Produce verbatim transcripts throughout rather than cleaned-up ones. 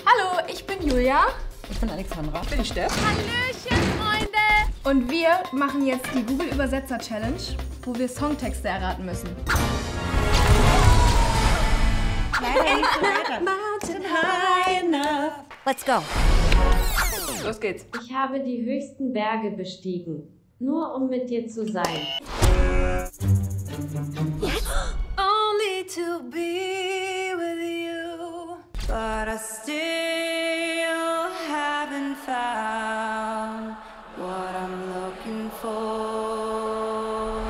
Hallo, ich bin Julia. Ich bin Alexandra. Ich bin Steff. Hallöchen, Freunde! Und wir machen jetzt die Google-Übersetzer-Challenge, wo wir Songtexte erraten müssen. Let's go. Los geht's. Ich habe die höchsten Berge bestiegen, nur um mit dir zu sein. Only to be with you, but I still haven't found what I'm looking for.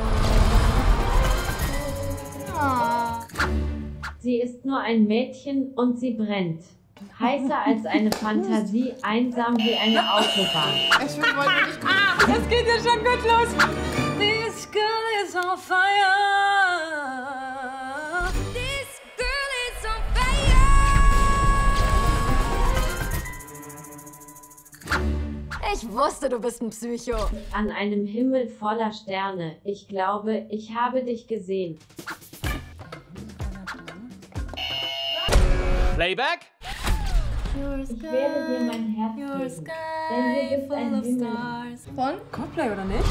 Sie ist nur ein Mädchen und sie brennt. Heißer als eine Fantasie, einsam wie eine Autobahn. Ich will wollte nicht. Das geht ja schon gut los. This girl is on fire. This girl is on fire. Ich wusste, du bist ein Psycho. An einem Himmel voller Sterne. Ich glaube, ich habe dich gesehen. Playback? Ich werde dir mein Herz geben, denn hier gibt ein Himmel. Von? Coldplay oder nicht?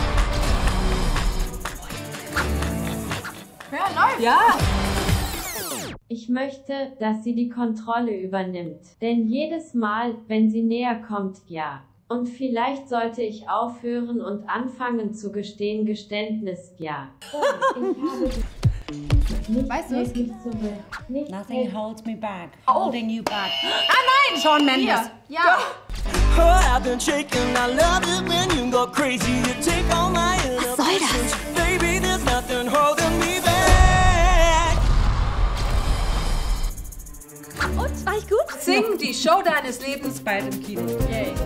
Ja, läuft. Ja. Ich möchte, dass sie die Kontrolle übernimmt. Denn jedes Mal, wenn sie näher kommt, ja. Und vielleicht sollte ich aufhören und anfangen zu gestehen, Geständnis, ja. Oh, ich habe nicht Weißt du es? wirklich zurück. Nicht Nothing wirklich. holds me back. Oh. Holding you back. Ah nein! Shawn Mendes. Hier. Ja. Oh, I've been shaking. I love it when you go crazy. You take all my inhibitions. Baby, there's nothing holding me back. Und, war ich gut? Sing die Show deines Lebens bald im Kino. Yay.